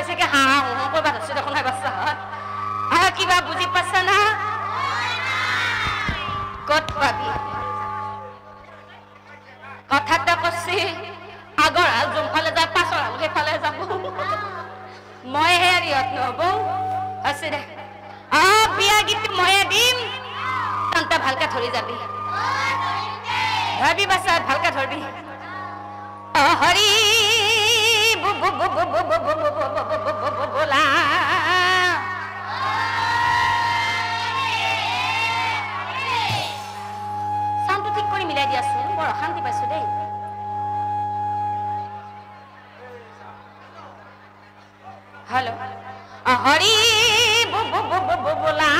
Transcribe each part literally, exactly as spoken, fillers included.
বেছিকে হা হা কৰবা ধৰছি দেখোন নাই বাচ্চা আহ কিবা বুজি পাছা না কত পাবি কথাটা কছি আগৰ আল জমফালে যায় পাছৰ আল সেইফালে যাব মই হেৰিয়ত নহব আছে দে আ বিয়া গীত ময়ে দিম তন্তা ভালকে ধৰি যাবি ধৰবি বাচ্চা ভালকে ধৰবি অ হৰি বোলা চাউণ্ডটো ঠিক কৰি মিলাই দিয়াচোন বৰ অশান্তি পাইছো দেই हेलो हरी बोला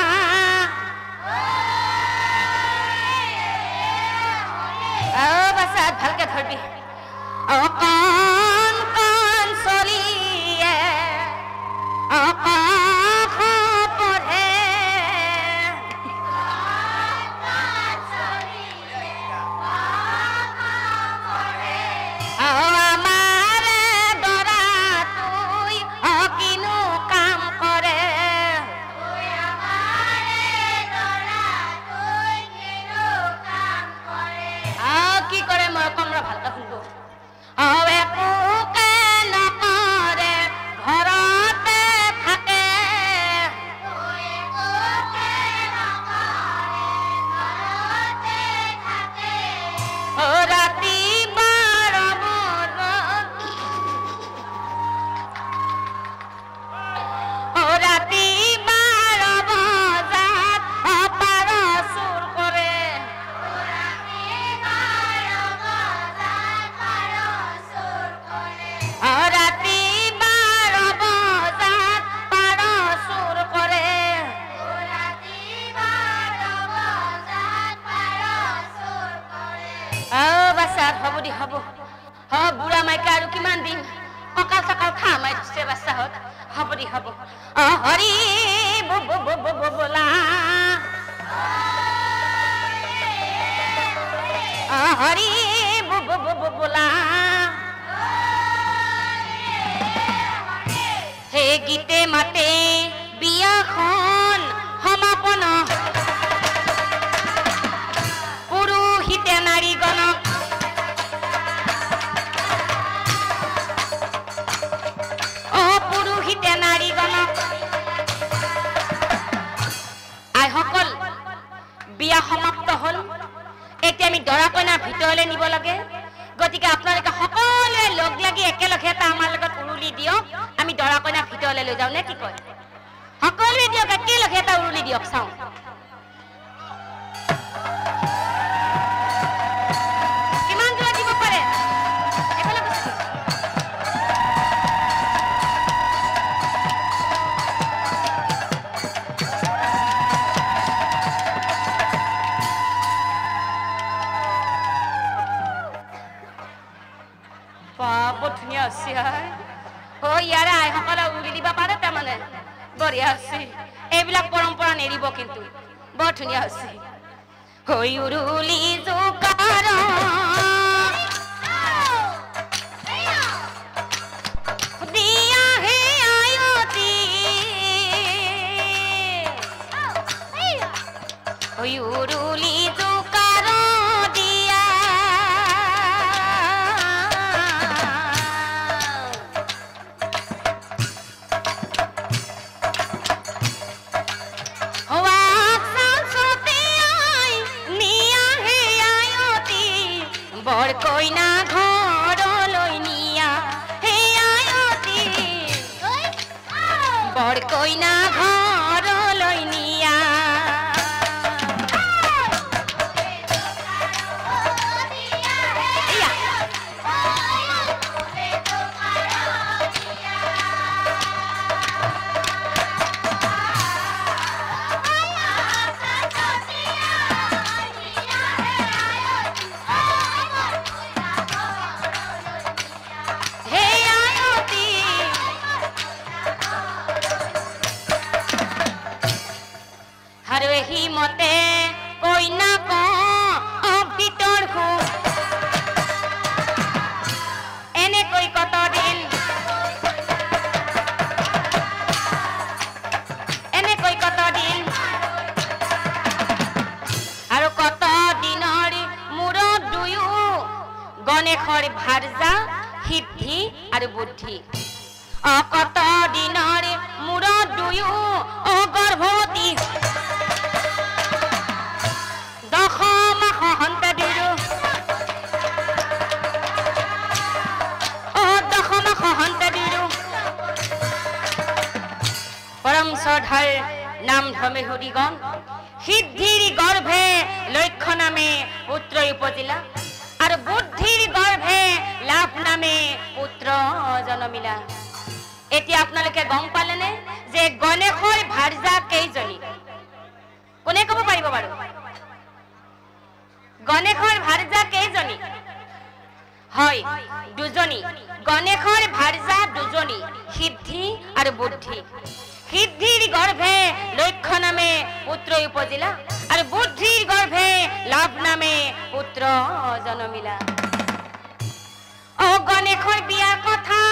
ओ बस भलके धरबी ओ कान कान सरिए ओ आँखों पर है कान सरिए आँखों पर है ओ हमारे डरा तुई ओ किनु काम करे तुई हमारे डरा तुई किनु काम करे आ की करे मोर कमरा ভালটা শুনবো আवे কুকে না করে ঘরতে থাকে তুই কুকে না করে ঘরতে থাকে ও রাতি বারো ও রাতি বারো বাজাত অপার সুর করে ও রাতি বারো বাজাত পার সুর করে ও রাতি বারো বাজাত পার সুর করে ও রাতি বারো বাজাত পার সুর করে ও বাচ্চা হব দি হব হ বুঢ়া মাইকা আৰু কিমান দিন কঁকাল চকাল খা মাই দিছে বাচ্চাহঁত হব দি হব অ হৰি বোলা অ হৰি বোলা হে গীতে মাতে বিয়াখন সমাপন পুৰুষিতে নাৰীগণক অ পুৰুষিতে নাৰীগণক আইসকল বিয়া সমাপ্ত হল এতিয়া আমি দৰা কইনাৰ ভিতৰলৈ নিব লাগে গতিকে আপোনালোকে সকলোৱে লগ লাগি একেলগে এটা আমাৰ লগত উৰুলি দিয়ক আমি দৰা কইনাৰ ভিতৰলৈ লৈ যাওঁ নে কি কয় সকলোৱে দিয়ক একেলগে এটা উৰুলি দিয়ক চাওঁ কিমান দূৰত দিব পাৰে এফালে বহি বহুত ধুনীয়া আছে অ ইয়াৰে আইসকলে উৰুলি দিব পাৰে তাৰমানে বঢ়িয়া আছে এইবিলাক পৰম্পৰা নেৰিব কিন্তু বৰ ধুনীয়া আছে হৈ উৰুলি জোকাৰ দিয়া হে আয়তি হৈ উৰুলি জোকাৰ দিয়া বৰ কইনা ঘৰলৈ নিয়া হে আয়তি বৰ কইনা ঘৰলৈ নিয়া ভাৰ্যা সিদ্ধি আৰু বুদ্ধি অকত দিনৰে মূৰত দুয়ো অগৰ্ভৱতী দশ মাহ সন্তাদিৰো অ দশ মাহ সন্তাদিৰো পৰম শ্ৰদ্ধাৰ নাম ধৰ্মে হৰিগণ সিদ্ধিৰ গৰ্ভে লক্ষ্য নামে পুত্ৰ উপজিলা আৰু বুদ্ধিৰ গৰ্ভে লাভ নামে পুত্ৰ জন্মিলা। এতিয়া আপোনালোকে গম পালেনে যে গণেশৰ ভাৰ্যা কেইজনী? কোনে ক'ব পাৰিব বাৰু? গণেশৰ ভাৰ্যা কেইজনী? হয়, দুজনী। গণেশৰ ভাৰ্যা দুজনী, সিদ্ধি আৰু বুদ্ধি। সিদ্ধিৰ গৰ্ভে লক্ষ্য নামে পুত্ৰ উপজিলা আৰু বুদ্ধিৰ গৰ্ভে লাভ নামে পুত্ৰ জন্মিলা। অ গণেশৰ বিয়া কথা